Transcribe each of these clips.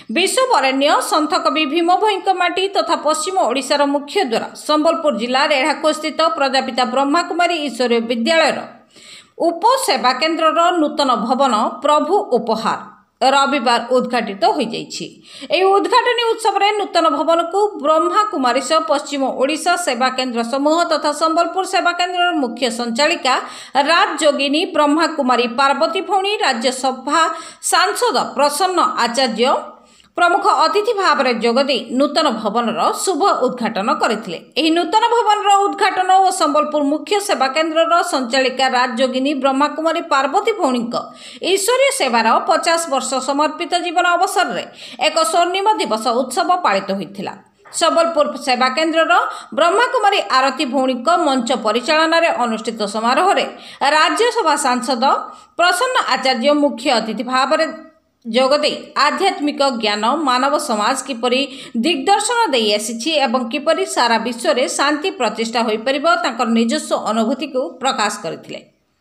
विश्ववरेण्य संत कवि भीम भईक माटी तथा पश्चिम ओडिशार मुख्य द्वार संबलपुर जिला रेढ़ाखोल स्थित प्रजापिता ब्रह्माकुमारी ईश्वरीय विद्यालय उपसेवा केन्द्र नूतन भवन प्रभु उपहार रविवार उद्घाटित हो जाइए। उद्घाटनी उत्सव में नूतन भवन को ब्रह्माकुमारी पश्चिम ओडिशा सेवा केन्द्र समूह तथा संबलपुर सेवा केन्द्र मुख्य संचालिका राजयोगिनी ब्रह्माकुमारी पार्वती भौणी राज्यसभा सांसद प्रसन्न आचार्य प्रमुख अतिथि भाव में जोगदे नूतन भवन शुभ उद्घाटन करते। नूतन भवन उद्घाटन और संबलपुर मुख्य सेवा केन्द्र संचालिका राजयोगिनी ब्रह्माकुमारी पार्वती भौणी ईश्वरीय सेवार 50 वर्ष समर्पित जीवन अवसर में एक स्वर्णिम दिवस उत्सव पालित होता। संबलपुर सेवा केन्द्र ब्रह्माकुमारी आरती भौणी मंच परिचालन अनुष्ठित समारोह में राज्यसभा सांसद प्रसन्न आचार्य मुख्य अतिथि भाव में जोगदे आध्यात्मिक ज्ञान मानव समाज किपरि दिग्दर्शन दे आसी एवं किपरि सारा विश्व में शांति प्रतिष्ठा हो पार निजस्व अनुभूति को प्रकाश करथिले।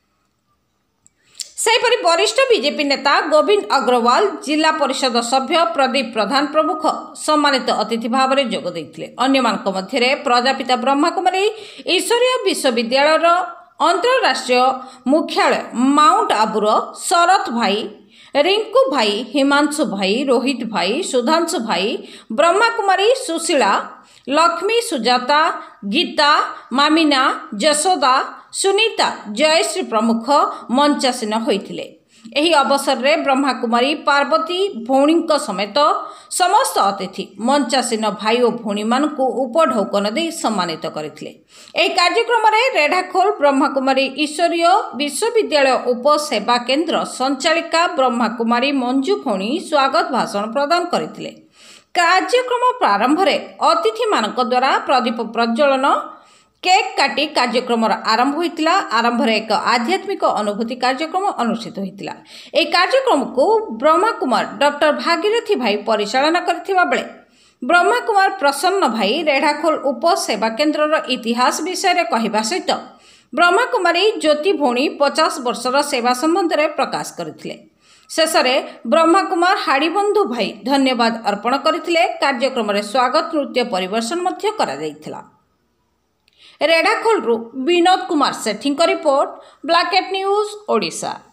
सेहिपरि वरिष्ठ बीजेपी नेता गोविंद अग्रवाल जिला परिषद सभ्य प्रदीप प्रधान प्रमुख सम्मानित अतिथि भाव में जोग देथिले। अन्यमानक मध्यरे प्रजापिता ब्रह्माकुमारी ईश्वरीय विश्वविद्यालय अंतरराष्ट्रीय मुख्यालय माउंट आबूर शरत भाई, रिंकू भाई, हिमांशु भाई, रोहित भाई, सुधांशु भाई, ब्रह्माकुमारी सुशीला, लक्ष्मी, सुजाता, गीता, मामिना, जसोदा, सुनीता, जयश्री प्रमुख मंचासीन होइथिले। एही अवसर में ब्रह्माकुमारी पार्वती भौणी समेत समस्त अतिथि मंचासीन भाई और भौणी मानकु उपढौकन दे सम्मानित करथिले। एही कार्यक्रम में रेढ़ाखोल ब्रह्माकुमारी ईश्वरीय विश्वविद्यालय उपसेवा केन्द्र संचालिका ब्रह्माकुमारी मंजू भौणी स्वागत भाषण प्रदान करथिले। कार्यक्रम प्रारंभ में अतिथि मानक द्वारा प्रदीप प्रज्वलन केक काटी कार्यक्रम आरंभ होइतिला। आरंभ में एक आध्यात्मिक अनुभूति कार्यक्रम अनुष्ठित होइतिला। ए कार्यक्रम को ब्रह्माकुमार डॉक्टर भागीरथी भाई परिचालन करथिबा बेले ब्रह्माकुमार प्रसन्न भाई रेढ़ाखोल उपसेवा केन्द्र इतिहास विषय कहवा सहित ब्रह्माकुमारी ज्योति भौणी 50 वर्षर सेवा संबंध में प्रकाश करथिले। शेष में ब्रह्माकुमार हाड़ीबंधु भाई धन्यवाद अर्पण करथिले। कार्यक्रम में स्वागत नृत्य परिवेषण मध्य करा जायथिला। रेढ़ाखोल विनोद कुमार सेठी रिपोर्ट ब्लैकेट न्यूज ओडिशा।